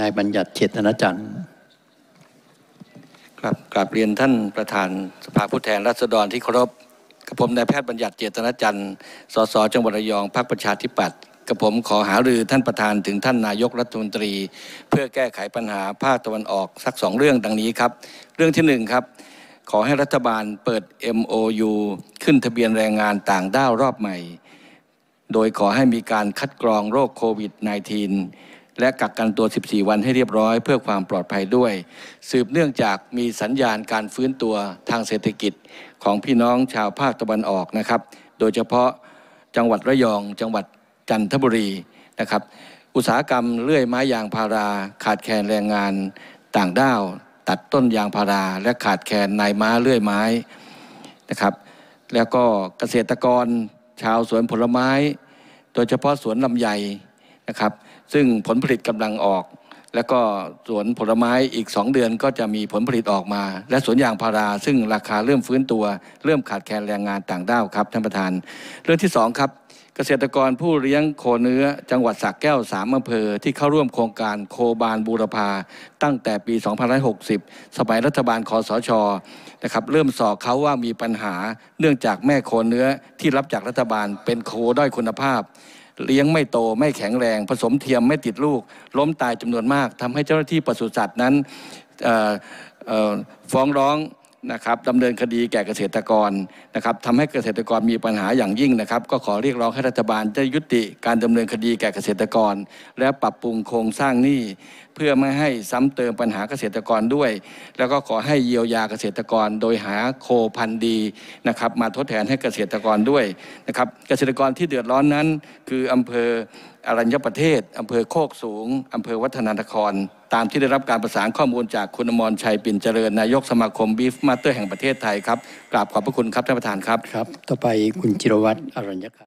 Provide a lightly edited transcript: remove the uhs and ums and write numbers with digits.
นายบัญญัติเจตนจันทร์ครับกราบเรียนท่านประธานสภาผู้แทนราษฎรที่เคารพกับผมนายแพทย์บัญญัติเจตนจันทร์สสจังหวัดระยองพรรคประชาธิปัตย์กับผมขอหารือท่านประธานถึงท่านนายกรัฐมนตรีเพื่อแก้ไขปัญหาภาคตะวันออกสัก2เรื่องดังนี้ครับเรื่องที่1ครับขอให้รัฐบาลเปิด MOU ขึ้นทะเบียนแรงงานต่างด้าวรอบใหม่โดยขอให้มีการคัดกรองโรคโควิด -19 และกักกันตัว14วันให้เรียบร้อยเพื่อความปลอดภัยด้วยสืบเนื่องจากมีสัญญาณการฟื้นตัวทางเศรษฐกิจของพี่น้องชาวภาคตะวันออกนะครับโดยเฉพาะจังหวัดระยองจังหวัดจันทบุรีนะครับอุตสาหกรรมเลื่อยไม้ยางพาราขาดแคลนแรงงานต่างด้าวตัดต้นยางพาราและขาดแคลนนายม้าเลื่อยไม้นะครับแล้วก็เกษตรกรชาวสวนผลไม้โดยเฉพาะสวนลำไยนะครับซึ่งผลผลิตกำลังออกแล้วก็สวนผลไม้อีก2เดือนก็จะมีผลผลิตออกมาและสวนยางพาราซึ่งราคาเริ่มฟื้นตัวเริ่มขาดแคลนแรงงานต่างด้าวครับท่านประธานเรื่องที่2ครับเกษตรกรผู้เลี้ยงโคเนื้อจังหวัดสระแก้ว3อำเภอที่เข้าร่วมโครงการโคบาลบูรพาตั้งแต่ปี2560สมัยรัฐบาลคสช.นะครับเริ่มสอบเขาว่ามีปัญหาเนื่องจากแม่โคเนื้อที่รับจากรัฐบาลเป็นโคด้อยคุณภาพเลี้ยงไม่โตไม่แข็งแรงผสมเทียมไม่ติดลูกล้มตายจำนวนมากทำให้เจ้าหน้าที่ปศุสัตว์นั้นฟ้องร้องนะครับดำเนินคดีแก่เกษตรกรนะครับทำให้เกษตรกรมีปัญหาอย่างยิ่งนะครับก็ขอเรียกร้องให้รัฐบาลได้ยุติการดำเนินคดีแก่เกษตรกรและปรับปรุงโครงสร้างหนี้เพื่อไม่ให้ซ้ำเติมปัญหาเกษตรกรด้วยแล้วก็ขอให้เยียวยาเกษตรกรโดยหาโคพันธุ์ดีนะครับมาทดแทนให้เกษตรกรด้วยนะครับเกษตรกรที่เดือดร้อนนั้นคืออำเภออรัญญประเทศอำเภอโคกสูงอำเภอวัฒนานครตามที่ได้รับการประสานข้อมูลจากคุณอมรชัยปิ่นเจริญนายกสมาคมบีฟมาสเตอร์แห่งประเทศไทยครับกราบขอบพระคุณครับท่านประธานครับครับต่อไปคุณจิรวัตรอรัญญ